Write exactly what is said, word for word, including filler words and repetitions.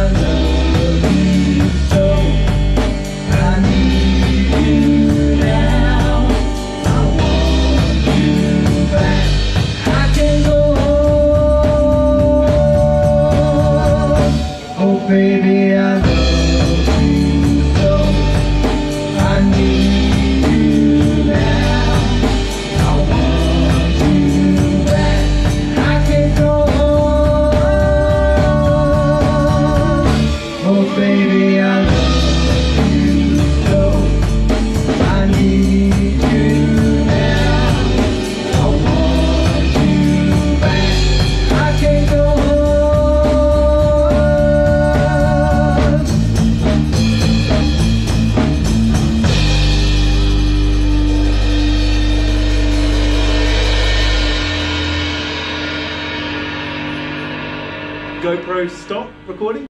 love you so. I need you now. I want you back. I can go home. Oh baby, I love you so. I need you now. I want you back. I can go home. Oh baby, I love you so. I need you now. I want you back. I can go home. GoPro stop recording.